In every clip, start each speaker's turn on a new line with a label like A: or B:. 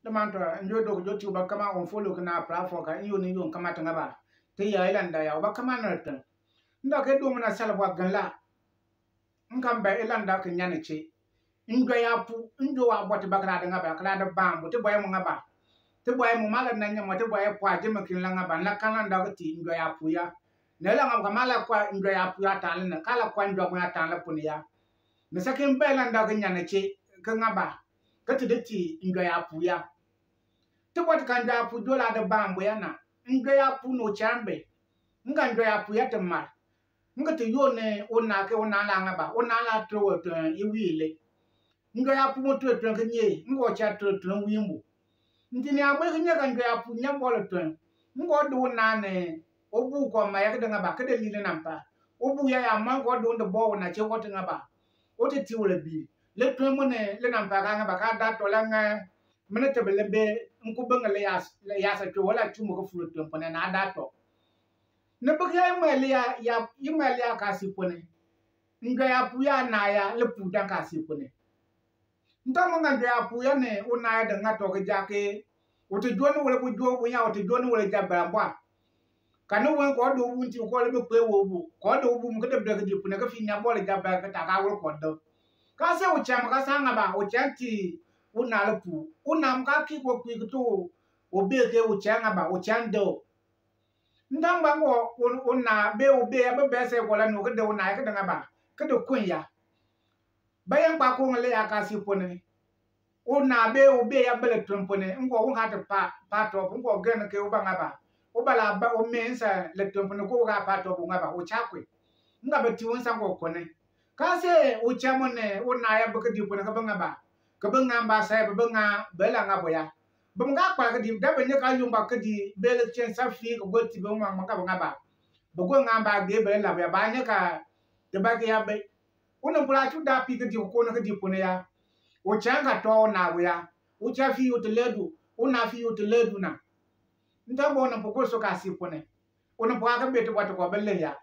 A: le man to njo do YouTube ba kama on follow kana platform ka iyo ni yon kama tanga ba te ya ilanda ya ba kama na tan nda ke do mona salwa ganla ngam ba ilanda ka nyane che ndo ya pu ndo wa boti bakra da ngaba kala da bambo te boy mo ngaba te boy mo mala na nyama te boy kwa je makin la ngaba na kana nda ko ti ndo ya pu ya ne la ngam mala kwa ndo ya pu ya tan na kala kwa ndo mo ya tan la pu ya me sakin ba ilanda ka nyane che ka ngaba ka ti de ti ndo ya pu ya te boti kan da pu do la da bambo ya na ndo ya pu no chambe nga ndo ya pu ya te mar nga te yo ne ona ke ona la ngaba ona la to to iwile ngo ya pu moto to kenye ngo cha to wimbu ndini amwe kenye kan ya pu nya bolo to ngo do na ne obu ko ma ya kedanga ba kede lile nampa obu ya ma ngo do ndo bo na che ko tinga ba o te ti wole bi le to mo ne le nampa ka nga ba ka da to la nga mene te bele be nku benga le ya sa to wala tu mo ko fu to pone na da to ne bu ya mo le ya yima le ka si pone ngo ya pu ya na ya le pu dan ka si pone ntamo ngande apu ya ne una da ngato ke jake wote jonu wole bu jo bu ya wote jonu wole jabba mbwa kanu won ko do wunti ko le be wo bu ko do bu mu kede de ke pune ka fi nya bole jabba ka ta ka wol ko do ka se o chama ka sanga ba o chanti una le pu una mka ki ko ku to o be ke o changa ba o chando ndamba ngo una be o be ya be se ko la no ke de una ke de ngaba ke do kun ya bayan pa ko ngale akasi pone ona be obe ya bele trompone ngo wo hata pa to ngo gen ke uba ngaba ubala ba o mensa le trompone ko ga pa to ngaba o chakwe ngaba ti won sango kone ka se o chamone ona ya baka di pone ka ngaba ka ngamba sai ba nga bela ngabo ya ba nga kwa ka di da be ne ka yumba ka di bele chen sa fi ko goti ba ngaba ba go ngamba ge bele la ba ne ka de ba ke ya be una pula tu da pi ke di ko na ke di pone ya o changa to na we ya o cha fi uteledu una fi uteledu na ndabo na poko so ka si pone una pwa ka bete wato ko belle ya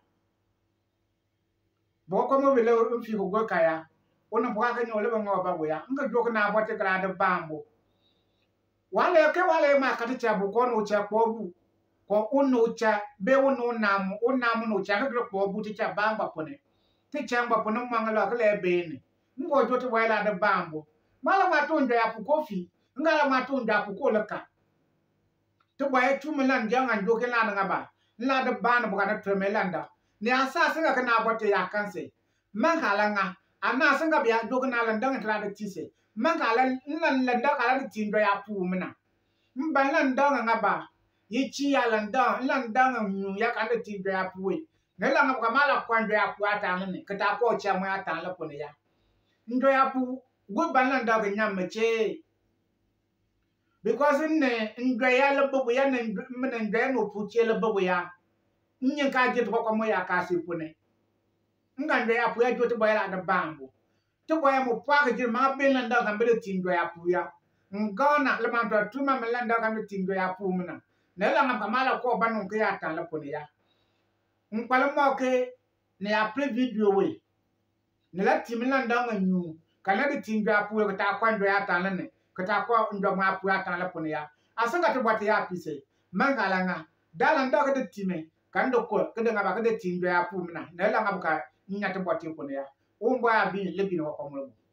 A: bo ko mo bele fi ko go ka ya una pwa ka nyole ba ngo ba we ya nga jok na bote kra da bambo wale ma ka ta cha bu ko no cha ko bu ko unu cha be unu nam no cha ka ko bu ti cha bamba pone ti chamba pono mangala ka le bene ngo jote wala da bambo mala matunda ya pukofi ngala matunda pukolaka to baye tumelan jangan joke la ngaba la da ban buka da tumelanda ne asa singa kana bote ya kanse mangala nga ana singa biya joke na landang kala da tise mangala landa kala da tindo ya pumna mban landa ngaba yichi ya landa nyu ya kan da tindo ya puwe nela ngaba mala kwando ya kwata ngene kata ko cha mo ya tan la pone ya ndo ya pu go banan da ga nyam che because ne ndo ya le bubu ya ne men ndo no pu che le bubu ya nyin ka je to ko mo ya ka si pune nga ndo ya pu ya jo to boy la da bambo to boy mo pa ga je ma ben la da ga be ti ndo ya pu ya ngona le man to tu ma men la da ga ti ndo ya pu mna ne la ngam mala ko banu ke ya tan la pune ya nkwala mo ke ne ya pre video we ne la timila ndanga nyu kana de tinga pu ko ta kwa ndo ya tan ne ko ta kwa ndo ma pu ya tan la pune ya asanga to bati ya pise mangala nga dala ndaka de time kan do ko ke de ngaba ke de tinga ya pu mna ne la ngaba ka nya to bati pune ya umba ya bi le bi no ko mo